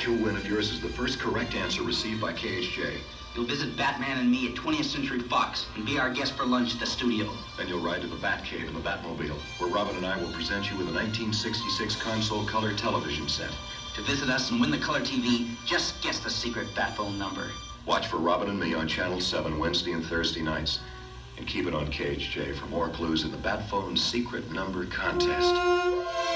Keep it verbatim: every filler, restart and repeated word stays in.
you'll win if yours is the first correct answer received by K H J. You'll visit Batman and me at twentieth Century Fox and be our guest for lunch at the studio. Then you'll ride to the Batcave in the Batmobile, where Robin and I will present you with a nineteen sixty-six console color television set. To visit us and win the color T V, just guess the secret bat phone number. Watch for Robin and me on Channel seven Wednesday and Thursday nights. And keep it on K H J for more clues in the Bat Phone Secret Number Contest.